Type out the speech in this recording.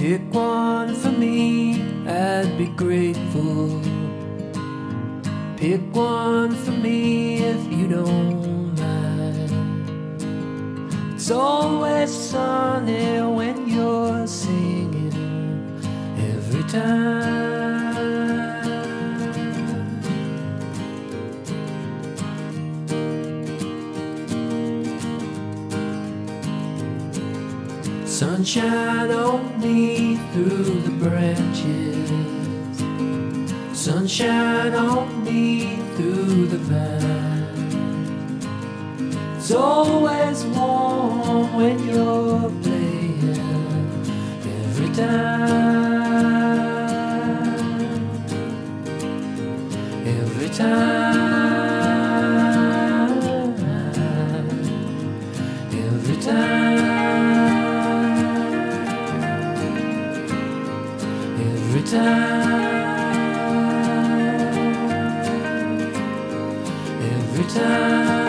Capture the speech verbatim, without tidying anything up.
Pick one for me, I'd be grateful. Pick one for me if you don't mind. It's always sunny when you're singing every time. Sunshine on me through the branches, sunshine on me through the vine. It's always warm when you're playing every time, every time, every time. Every time, every time.